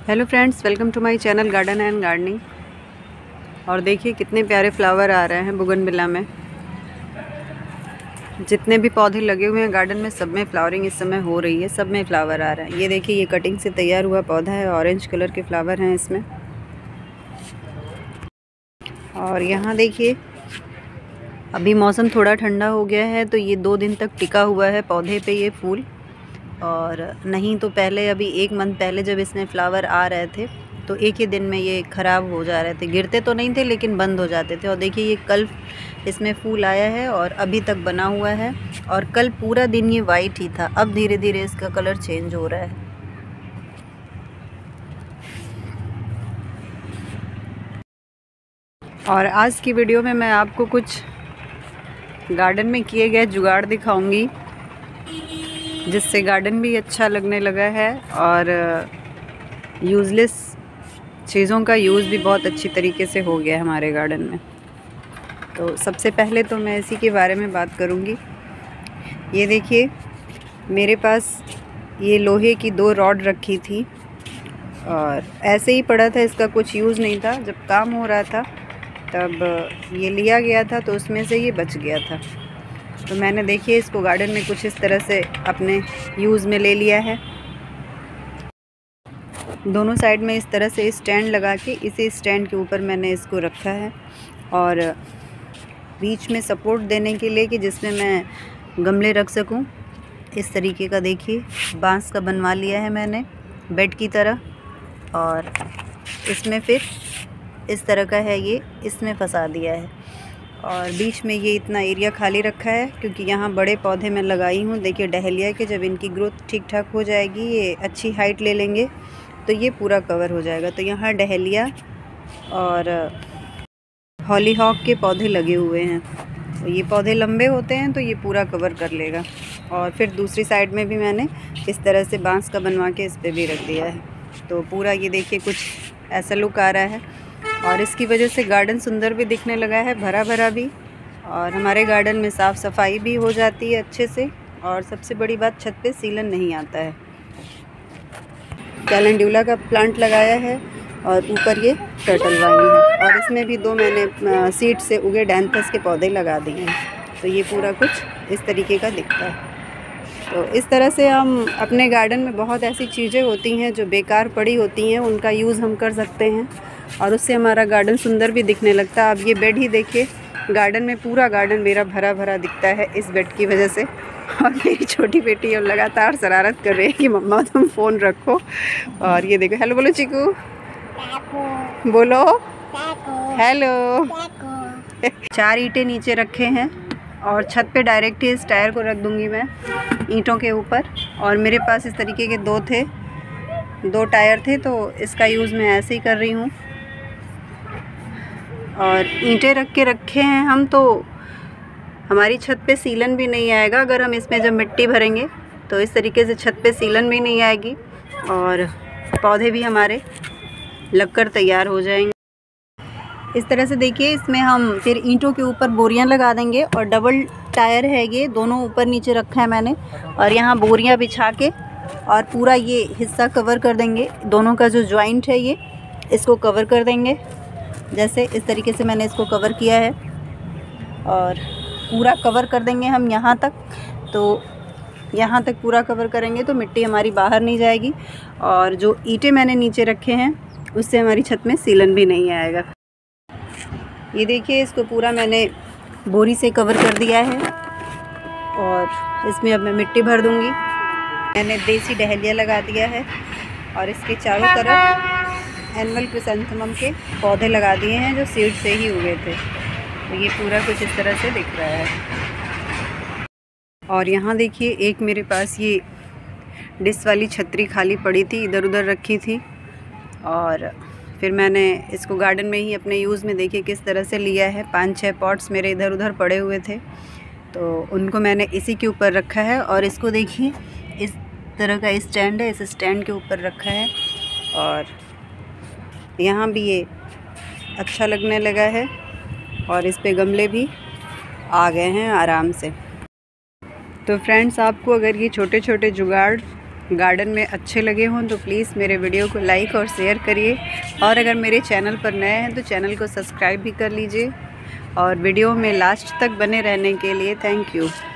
Hello friends, welcome to my channel garden and gardening. और देखिए कितने प्यारे फ्लावर आ रहे हैं बोगनविला में। जितने भी पौधे लगे हुए हैं गार्डन में, सब में फ्लावरिंग इस समय हो रही है, सब में फ्लावर आ रहा है। ये देखिए, ये कटिंग से तैयार हुआ पौधा है, ऑरेंज कलर के फ्लावर हैं इसमें। और यहाँ देखिए, अभी मौसम थोड़ा ठंडा हो गया है तो ये 2 दिन तक टिका हुआ है पौधे पे ये फूल। और नहीं तो पहले, अभी 1 मंथ पहले जब इसमें फ्लावर आ रहे थे तो एक ही दिन में ये ख़राब हो जा रहे थे। गिरते तो नहीं थे लेकिन बंद हो जाते थे। और देखिए, ये कल इसमें फूल आया है और अभी तक बना हुआ है। और कल पूरा दिन ये वाइट ही था, अब धीरे धीरे इसका कलर चेंज हो रहा है। और आज की वीडियो में मैं आपको कुछ गार्डन में किए गए जुगाड़ दिखाऊंगी, जिससे गार्डन भी अच्छा लगने लगा है और यूज़लेस चीज़ों का यूज़ भी बहुत अच्छी तरीके से हो गया है हमारे गार्डन में। तो सबसे पहले तो मैं इसी के बारे में बात करूंगी। ये देखिए, मेरे पास ये लोहे की 2 रॉड रखी थी और ऐसे ही पड़ा था, इसका कुछ यूज़ नहीं था। जब काम हो रहा था तब ये लिया गया था तो उसमें से ये बच गया था। तो मैंने देखिए इसको गार्डन में कुछ इस तरह से अपने यूज़ में ले लिया है। दोनों साइड में इस तरह से स्टैंड लगा के इसी स्टैंड के ऊपर मैंने इसको रखा है। और बीच में सपोर्ट देने के लिए कि जिसमें मैं गमले रख सकूं, इस तरीके का देखिए बांस का बनवा लिया है मैंने बेड की तरह। और इसमें फिर इस तरह का है, ये इसमें फंसा दिया है। और बीच में ये इतना एरिया खाली रखा है क्योंकि यहाँ बड़े पौधे मैं लगाई हूँ। देखिए डहेलिया के, जब इनकी ग्रोथ ठीक ठाक हो जाएगी, ये अच्छी हाइट ले लेंगे तो ये पूरा कवर हो जाएगा। तो यहाँ डहेलिया और हॉलीहॉक के पौधे लगे हुए हैं। तो ये पौधे लंबे होते हैं तो ये पूरा कवर कर लेगा। और फिर दूसरी साइड में भी मैंने इस तरह से बांस का बनवा के इस पर भी रख दिया है। तो पूरा ये देखिए कुछ ऐसा लुक आ रहा है। और इसकी वजह से गार्डन सुंदर भी दिखने लगा है, भरा भरा भी। और हमारे गार्डन में साफ़ सफाई भी हो जाती है अच्छे से। और सबसे बड़ी बात, छत पे सीलन नहीं आता है। कैलेंडुला का प्लांट लगाया है और ऊपर ये टर्टल वाइन है। और इसमें भी 2 मैंने सीड से उगे डैंथस के पौधे लगा दिए हैं। तो ये पूरा कुछ इस तरीके का दिखता है। तो इस तरह से हम अपने गार्डन में, बहुत ऐसी चीज़ें होती हैं जो बेकार पड़ी होती हैं, उनका यूज़ हम कर सकते हैं और उससे हमारा गार्डन सुंदर भी दिखने लगता है। अब ये बेड ही देखिए, गार्डन में पूरा गार्डन मेरा भरा भरा दिखता है इस बेड की वजह से। और मेरी छोटी बेटी अब लगातार शरारत कर रही है कि मम्मा तुम फ़ोन रखो। और ये देखो, हेलो बोलो चिकू, बोलो हेलो। 4 ईंटें नीचे रखे हैं और छत पे डायरेक्ट ही इस टायर को रख दूंगी मैं ईंटों के ऊपर। और मेरे पास इस तरीके के 2 टायर थे तो इसका यूज़ मैं ऐसे ही कर रही हूँ। और ईंटें रख के रखे हैं हम, तो हमारी छत पे सीलन भी नहीं आएगा। अगर हम इसमें जब मिट्टी भरेंगे तो इस तरीके से छत पे सीलन भी नहीं आएगी और पौधे भी हमारे लगकर तैयार हो जाएंगे। इस तरह से देखिए, इसमें हम फिर ईंटों के ऊपर बोरियां लगा देंगे। और डबल टायर है ये, दोनों ऊपर नीचे रखा है मैंने। और यहाँ बोरियां बिछा के और पूरा ये हिस्सा कवर कर देंगे। दोनों का जो जॉइंट है ये, इसको कवर कर देंगे। जैसे इस तरीके से मैंने इसको कवर किया है और पूरा कवर कर देंगे हम यहाँ तक। तो यहाँ तक पूरा कवर करेंगे तो मिट्टी हमारी बाहर नहीं जाएगी। और जो ईंटें मैंने नीचे रखे हैं उससे हमारी छत में सीलन भी नहीं आएगा। ये देखिए, इसको पूरा मैंने बोरी से कवर कर दिया है और इसमें अब मैं मिट्टी भर दूँगी। मैंने देसी डहेलिया लगा दिया है और इसके चारों तरफ एनुअल क्रिसैंथेमम के पौधे लगा दिए हैं जो सीड से ही उगे थे। तो ये पूरा कुछ इस तरह से दिख रहा है। और यहाँ देखिए, एक मेरे पास ये डिश वाली छतरी खाली पड़ी थी, इधर उधर रखी थी। और फिर मैंने इसको गार्डन में ही अपने यूज़ में देखिए किस तरह से लिया है। 5-6 पॉट्स मेरे इधर उधर पड़े हुए थे तो उनको मैंने इसी के ऊपर रखा है। और इसको देखिए, इस तरह का स्टैंड है, इस स्टैंड के ऊपर रखा है। और यहाँ भी ये अच्छा लगने लगा है और इस पे गमले भी आ गए हैं आराम से। तो फ्रेंड्स, आपको अगर ये छोटे छोटे जुगाड़ गार्डन में अच्छे लगे हों तो प्लीज़ मेरे वीडियो को लाइक और शेयर करिए, और अगर मेरे चैनल पर नए हैं तो चैनल को सब्सक्राइब भी कर लीजिए। और वीडियो में लास्ट तक बने रहने के लिए थैंक यू।